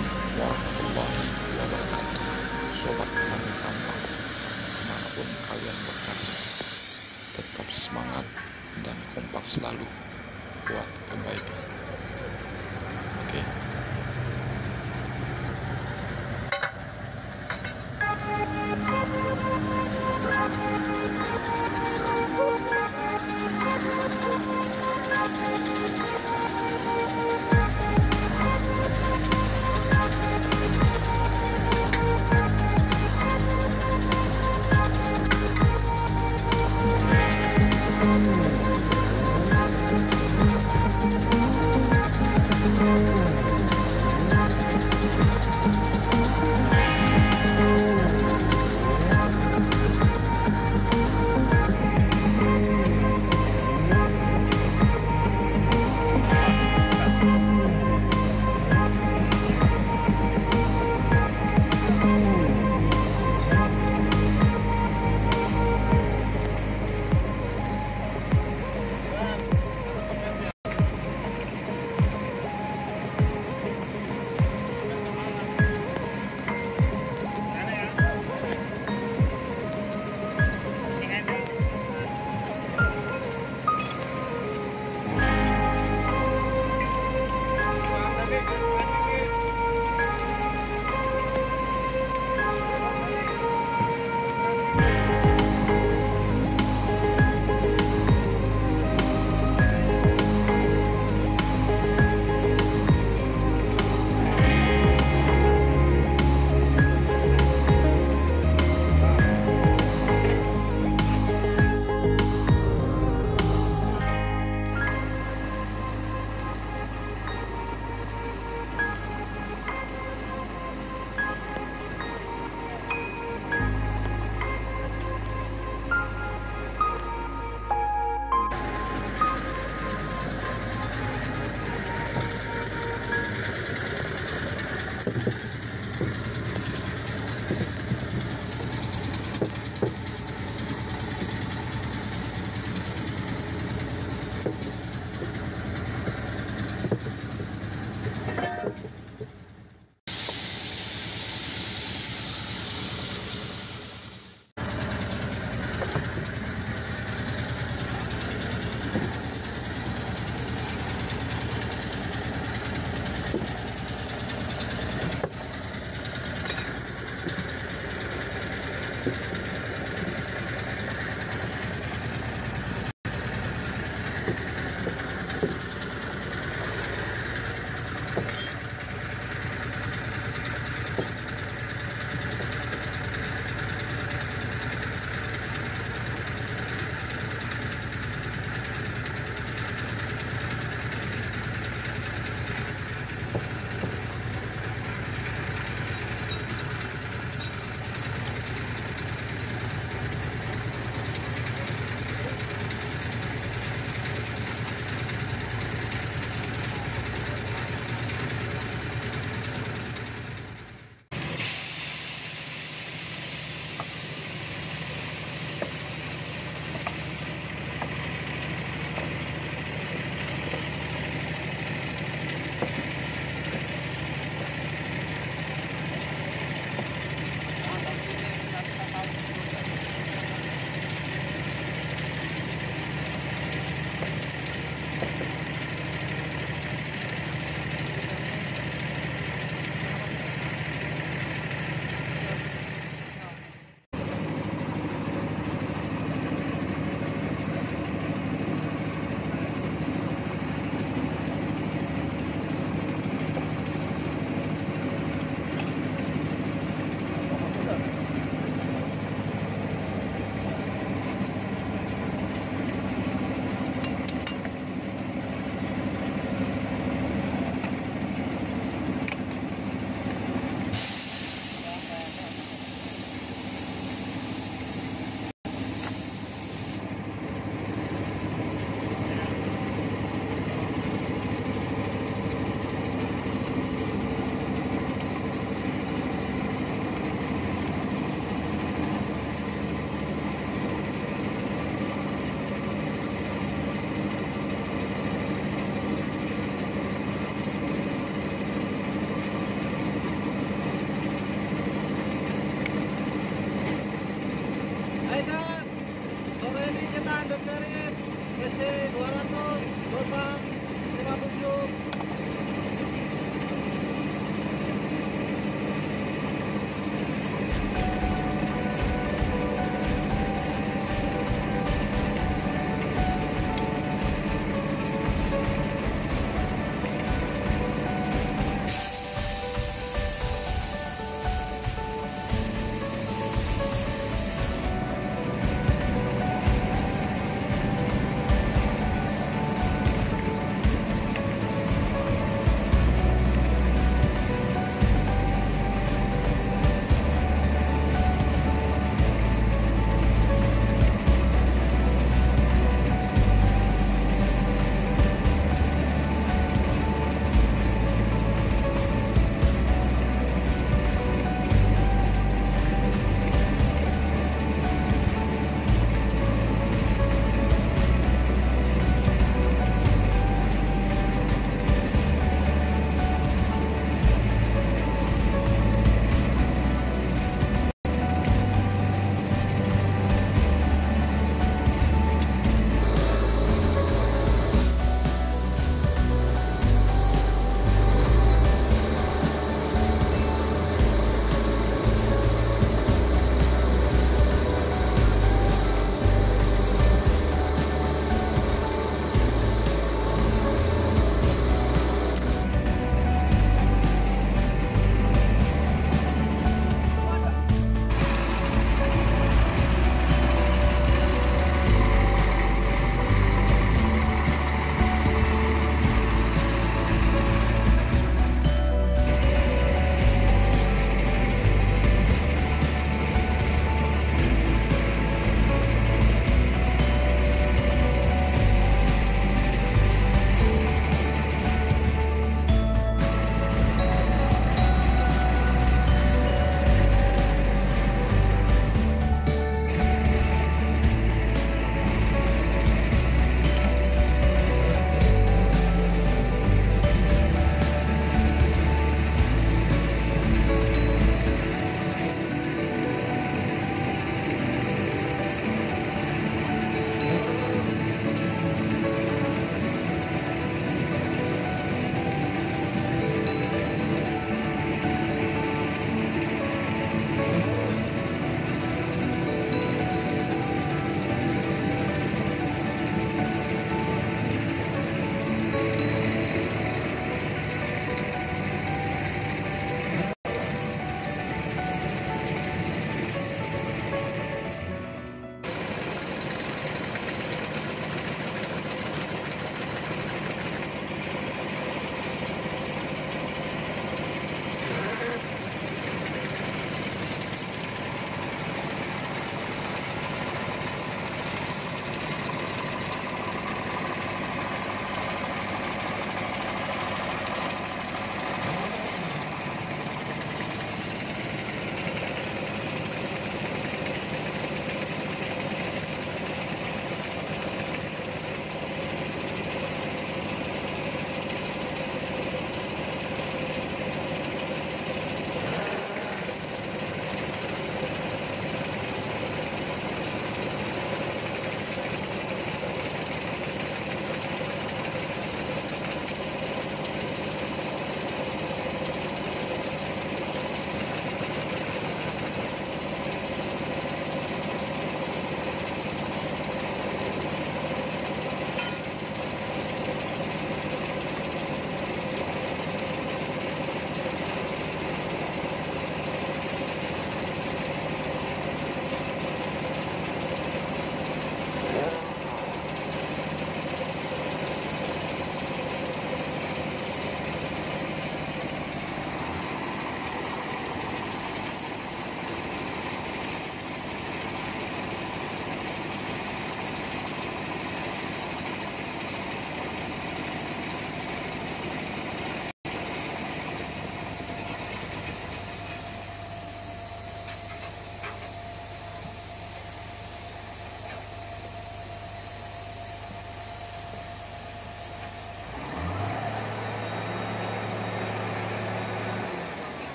warahmatullahi wabarakatuh. Sobat Langit Tampak, dimanapun kalian berada, tetap semangat dan kompak selalu buat kebaikan. Oke.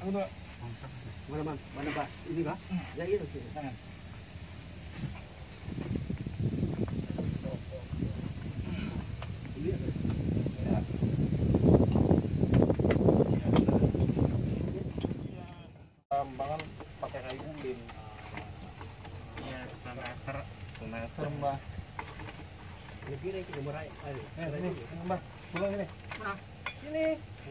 Mana Pak? Ini Pak? Ya itu sih. Tangan. Tambangan pakai kayu ulin. Iya, tunaser Mbak. Ini kira itu nomor air. Ini Mbak. Pulang ini. Mana? Sini.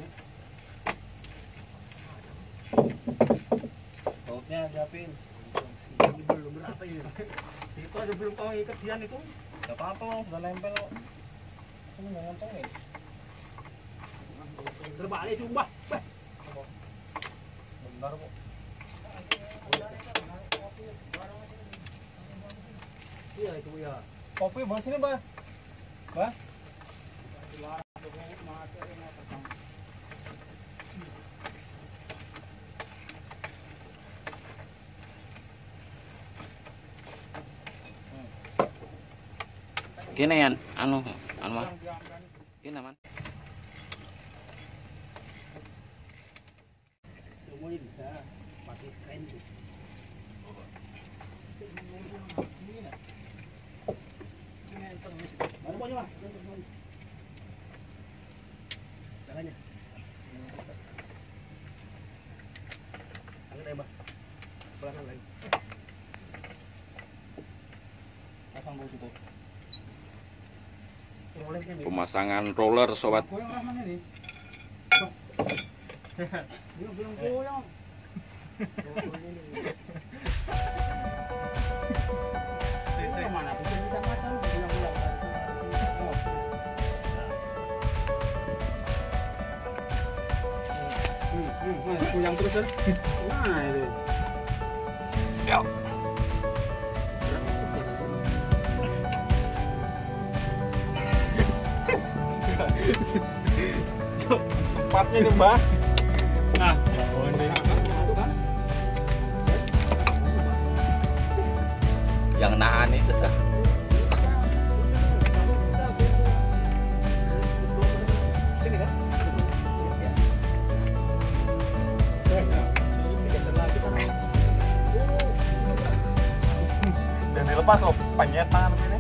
Bautnya siapin. Ini belum berapa ini? Itu ada belum kau ikat dian itu? Gak apa-apa loh, udah nempel loh. Ini nggak ngantong nih. Terbalik coba. Bentar bu. Iya itu ya. Kopi bawa sini Mbak. Mbak. Gini ya, anu mah. Gini man. Semuanya bisa pakai kain itu. Mana punya Mas? Caranya. Angkat aja, Mbak. Belakang lagi. Pasang bau situ. Pemasangan roller sobat. Goyang rasanya nih. Belum goyang. Mana bisa macam ulang-ulang. Goyang terus ya. Nah itu. Ya. Tempatnya nih Mbak. Nah, ini Yang nahan itu sah. dan dilepas loh penyetan ini.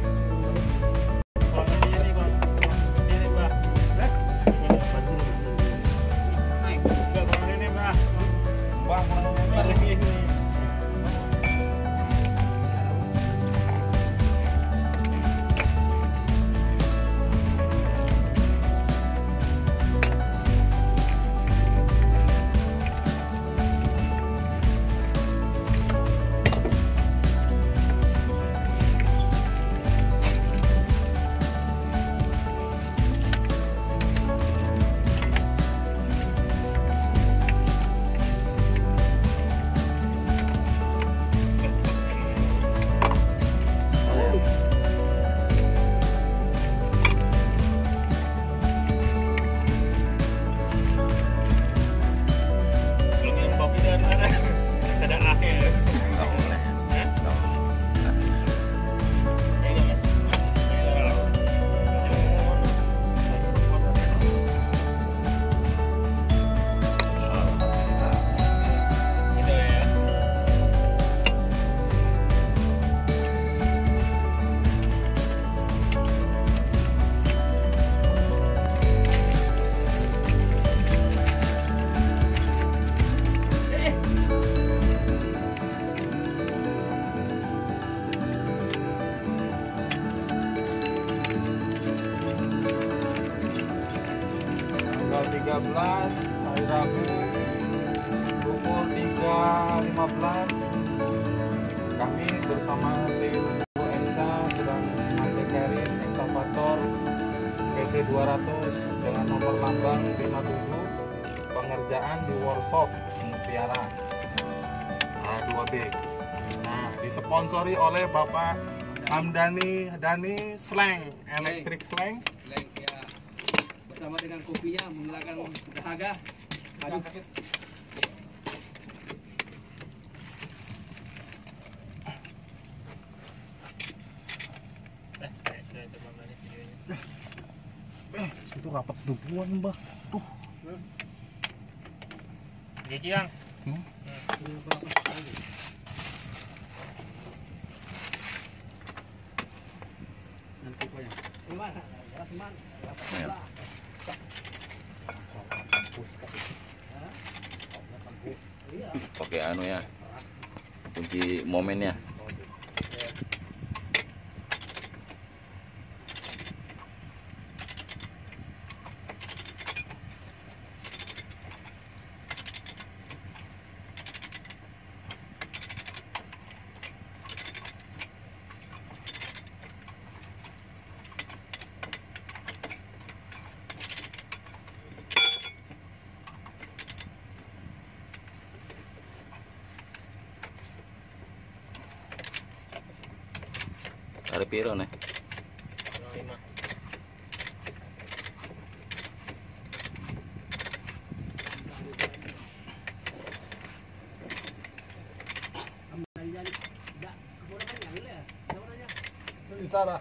Tanggal 13 hari Rabu pukul 3.15 kami bersama tim Bu Ensa sedang mengerin ekskavator PC 200 dengan nomor lambang 57 pengerjaan di workshop Mutiara A2B. Nah, disponsori oleh Bapak Hamdani Sleng, Electric Sleng. Bersama dengan kopinya menghilangkan dahaga. Aduh. Itu rapat duluan, Mbah. Tuh. Gigi yang Nih. Pakai anu ya, kunci momennya. Ada piro nih? 5. Sarah.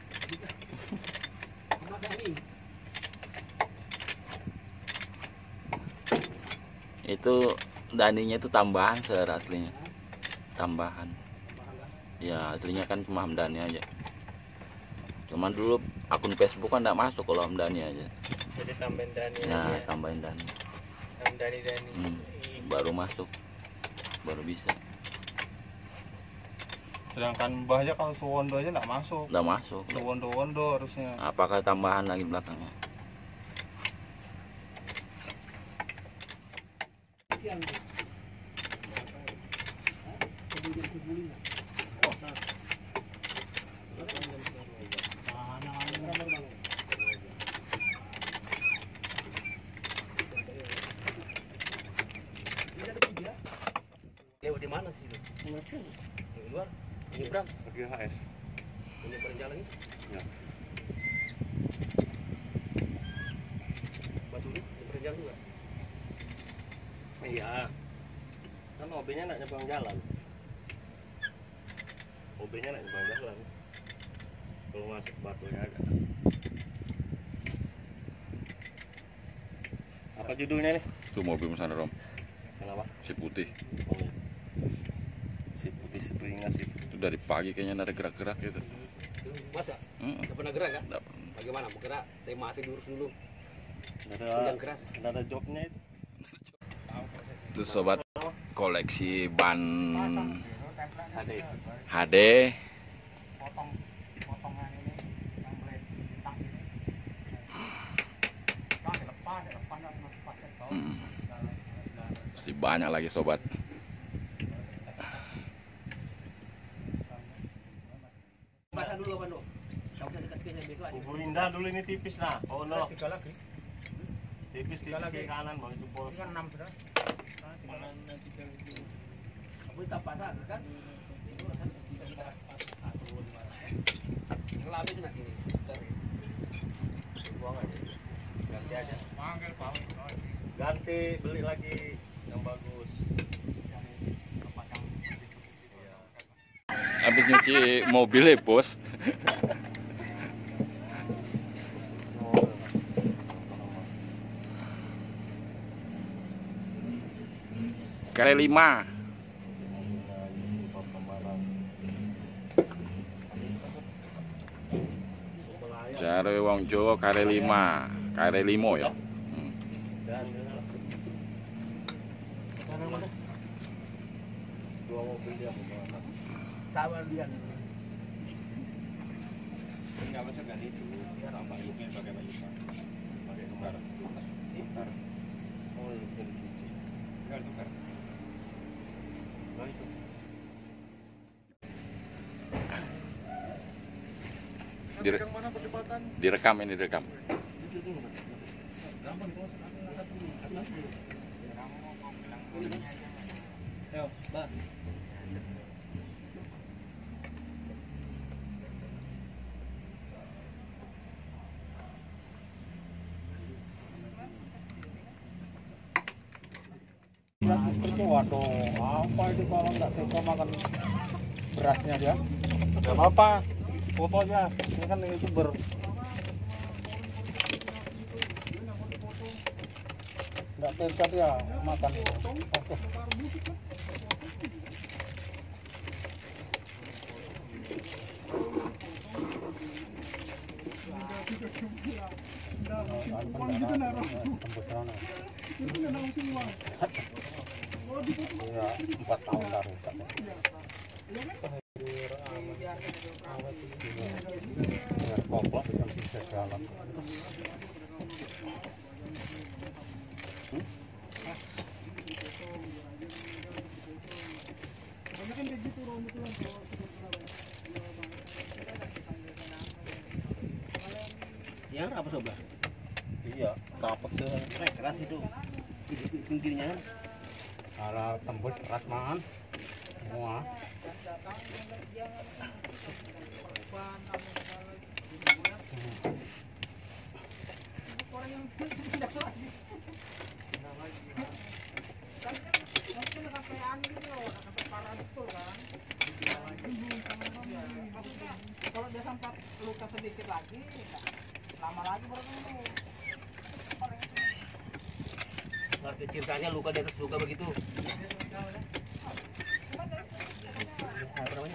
Itu daninya itu tambahan aslinya. Tambahan. Ya aslinya kan cuma Hamdani aja. Cuman dulu akun Facebook kan enggak masuk kalau Hamdani aja. Jadi tambahin Dani. Nah, tambahin Dani. Hamdani. Baru masuk. Baru bisa. Sedangkan Mbahnya kalau Suwondo aja nggak masuk. Enggak masuk. Suwondo harusnya. Apakah tambahan lagi belakangnya? Lewat di mana sih itu? Di luar, nyebrang. Pergi HS. Menyeberang jalan itu. Ya. Batu ini nyebrang jalan juga. Iya. Kan OB-nya nak nyebrang jalan. OB-nya nak nyebrang jalan. Kalau masuk batunya ada. Apa judulnya nih? Itu mobil sana Rom, Kenapa? si putih. Oh, iya. Si putih si beringas itu. Itu dari pagi kayaknya ada gerak-gerak gitu. Masa? Mm-mm. Nggak pernah gerak kan? Nggak. Bagaimana? Mau gerak? Tapi masih diurus dulu. Ada Yang keras. ada jobnya itu. Itu sobat koleksi ban HD. HD. Potongan ini yang boleh ditang ini. Kan lepas Mm. Masih banyak lagi sobat. Baca dulu apa no? Kau bisa dekat yang besok aja. Kumpulin dah dulu ini tipis nah. Oh no. 3 lagi. Tipis kiri kanan bang itu bos. Ini kan 6 sudah. Mana 3 lagi. Kamu tak pasang kan? Itu kan kita atur di mana. Ngelap itu nanti. Buang aja. Ganti aja. Panggil Pak. Ganti beli lagi yang bagus. Habis nyuci mobilnya bos. Kali 5. Cari wong Jawa kali 5. Kali 5 ya. Dan dua mobil dia Kawan dia. nggak masuk kan itu biar apa mungkin pakai baju pakai tukar oh itu dicuci nggak tukar itu Direkam ini direkam. Yo, Mbak. itu waduh apa itu kalau nggak tega makan berasnya dia nggak apa-apa foto aja ini kan YouTuber nggak tega dia makan foto Ya, 4 tahun dah rusak. Biar komplek bisa jalan. Yang apa sebelah? Iya, rapat sih. Keras itu. Pinggirnya kan. Kalau tembus keras man. Semua. Kalau dia sempat luka sedikit lagi, lama lagi baru sembuh. Ngerti ceritanya luka di atas luka begitu. Apa namanya?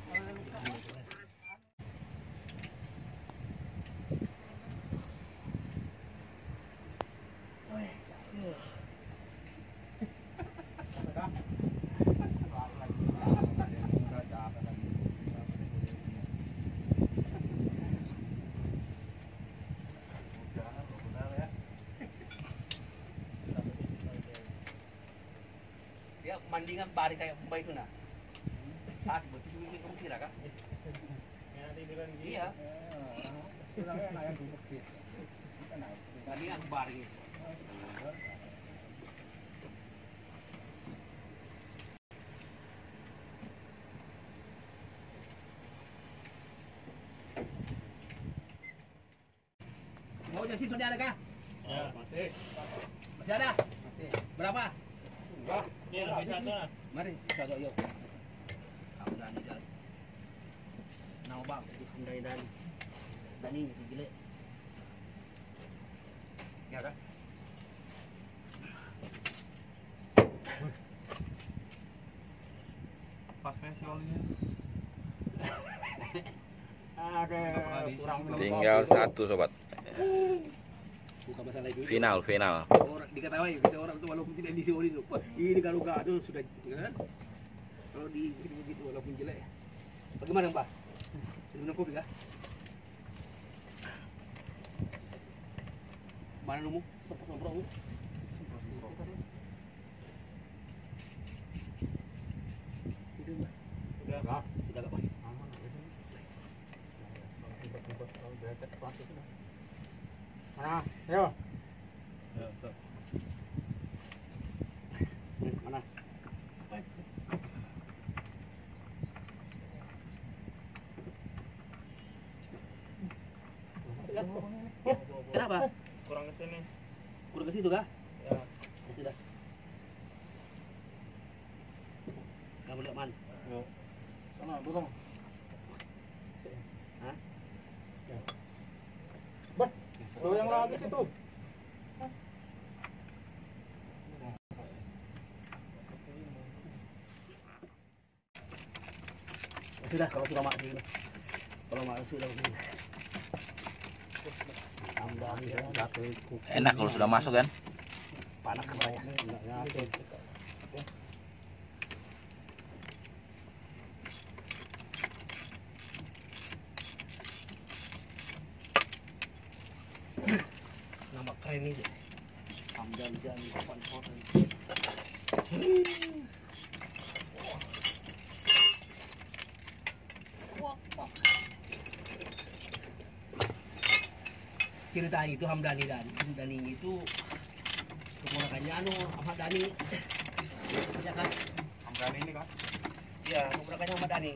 Dia mandingan bari kayak Mbak itu nah. Ah, betul mungkin kamu kira kan? Iya. Mandingan bari. Mau jadi situ dia ada kah? Ya, masih. Masih ada? Masih. Berapa? Ini lebih satu lah. Mari satu yuk. Kamu Dani dan nama bang, Dani dan Dani gile. Ya kan? Pasnya si olinya. Ada kurang Tinggal satu sobat. Bukan masalah itu. Final. Orang diketahui kita orang itu walaupun tidak di sini itu, wah, ini kalau gaduh sudah kan? Kalau di begitu walaupun jelek. Bagaimana Pak? Minum kopi kah? Mana numu? Semprot-semprot. Itu Mbak. Udah, Pak. Sudah enggak Pak? Mana? Ayo. Mana? Kenapa? Kurang ke sini. Kurang ke situ kah? Ya. Sudah. Kamu lihat man? Yuk. Sana dorong. Hah? Ya. Bah, tuh yang lagi situ. Sudah kalau sudah masuk ini. Kalau masuk sudah begini. Enak kalau sudah masuk kan. Panas semuanya. Nama keren ini. Hamdan dan kapan foto. Cerita itu Hamdani itu keponakannya Ahmad Dhani. Ya kan? Hamdani ini kan? Iya, keponakannya Ahmad Dhani.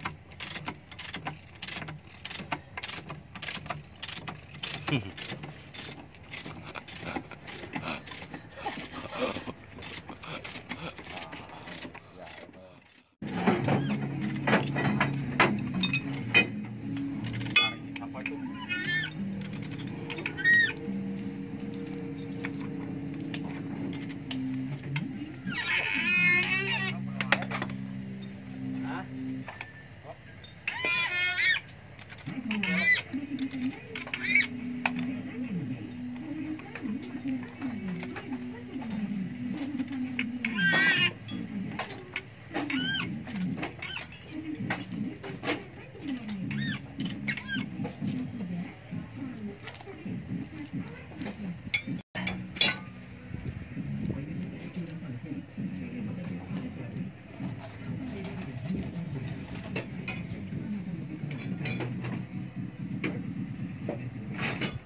Apa itu?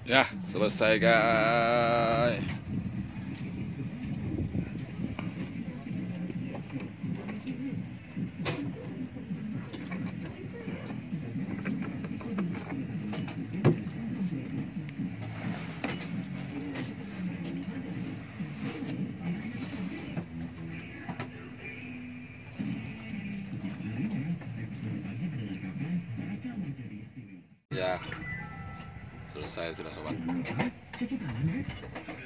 Ya, selesai guys. Ya, selesai sudah sobat.